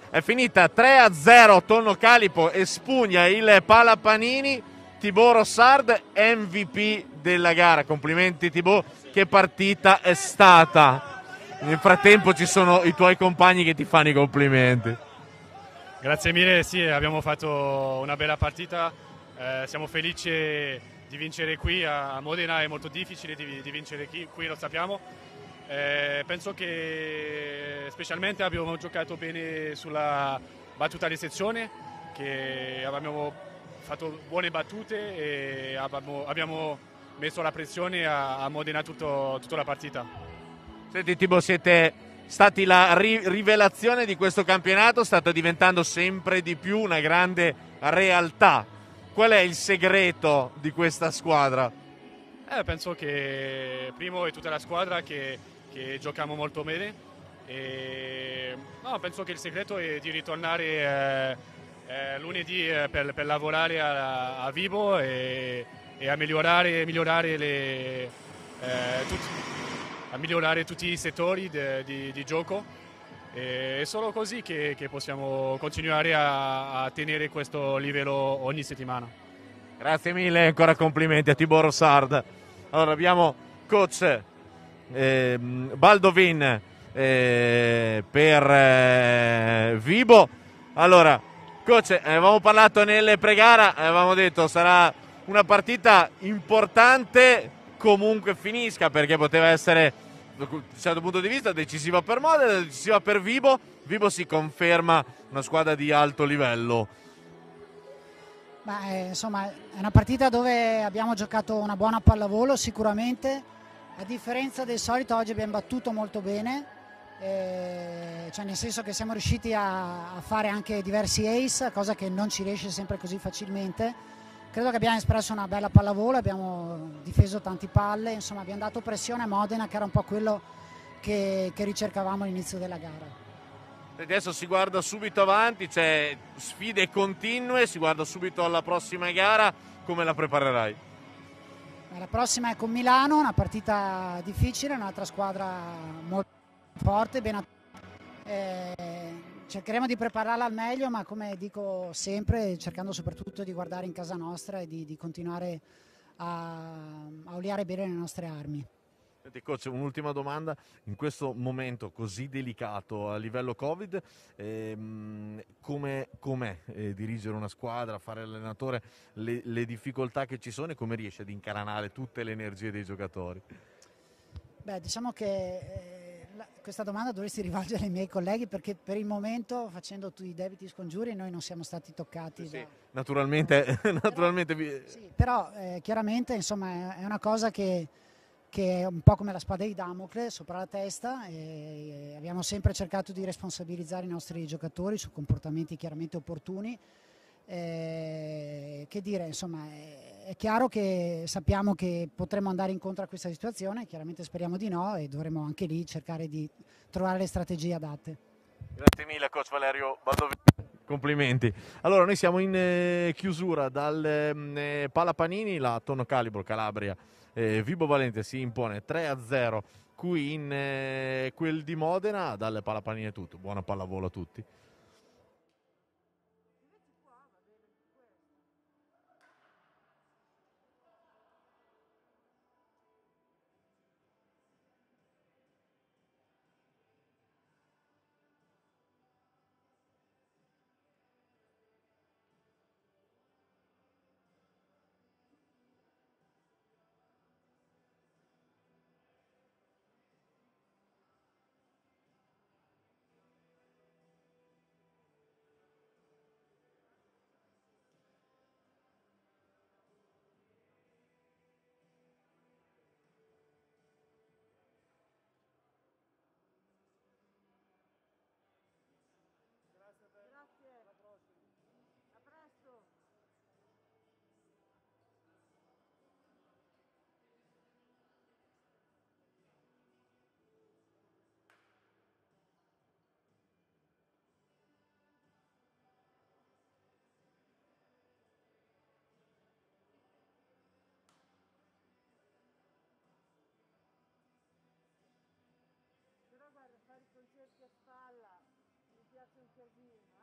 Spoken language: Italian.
È finita 3-0, Tonno Calipo espugna il Palapanini. Thibaut Rossard MVP della gara. Complimenti Thibaut, che partita è stata. Nel frattempo ci sono i tuoi compagni che ti fanno i complimenti. Grazie mille, sì, abbiamo fatto una bella partita, siamo felici di vincere qui a Modena, è molto difficile di vincere qui, lo sappiamo. Penso che specialmente abbiamo giocato bene sulla battuta di sezione, che abbiamo fatto buone battute e abbiamo messo la pressione a Modena tutta la partita. Senti Thibaut, siete stati la rivelazione di questo campionato, state diventando sempre di più una grande realtà. Qual è il segreto di questa squadra? Penso che primo è tutta la squadra che giochiamo molto bene. No, penso che il segreto è di ritornare lunedì per lavorare a Vibo e a migliorare tutti i settori di gioco. È solo così che possiamo continuare a tenere questo livello ogni settimana. Grazie mille, ancora complimenti a Thibaut Rossard. Allora abbiamo coach Baldovin per Vibo. Allora, coach, avevamo parlato nelle pre-gara, avevamo detto sarà una partita importante, comunque finisca, perché poteva essere, da un certo punto di vista, decisiva per Modena, decisiva per Vibo. Vibo si conferma una squadra di alto livello. Insomma, è una partita dove abbiamo giocato una buona pallavolo sicuramente, a differenza del solito oggi abbiamo battuto molto bene, cioè nel senso che siamo riusciti a fare anche diversi ace, cosa che non ci riesce sempre così facilmente. Credo che abbiamo espresso una bella pallavolo, abbiamo difeso tanti palle, insomma abbiamo dato pressione a Modena, che era un po' quello che ricercavamo all'inizio della gara. Adesso si guarda subito avanti, c'è sfide continue, si guarda subito alla prossima gara. Come la preparerai? La prossima è con Milano, una partita difficile, un'altra squadra molto forte, cercheremo di prepararla al meglio, ma come dico sempre, cercando soprattutto di guardare in casa nostra e di continuare a oliare bene le nostre armi. Senti, coach, un'ultima domanda. In questo momento così delicato a livello Covid, com'è dirigere una squadra, fare l'allenatore, le difficoltà che ci sono e come riesce ad incaranare tutte le energie dei giocatori? Diciamo che questa domanda dovresti rivolgere ai miei colleghi, perché per il momento, facendo tutti i debiti scongiuri, noi non siamo stati toccati. Sì, naturalmente. Però chiaramente insomma è una cosa che è un po' come la spada di Damocle sopra la testa, e abbiamo sempre cercato di responsabilizzare i nostri giocatori su comportamenti chiaramente opportuni. Che dire, insomma, è chiaro che sappiamo che potremmo andare incontro a questa situazione, chiaramente speriamo di no, e dovremo anche lì cercare di trovare le strategie adatte. Grazie mille coach Valerio Baldovini. Complimenti. Allora noi siamo in chiusura dal Palapanini, la Tonno Calibro Calabria. Vibo Valente si impone 3-0 qui in quel di Modena. Dalle Palapanini è tutto. Buona pallavolo a tutti. Giorgino.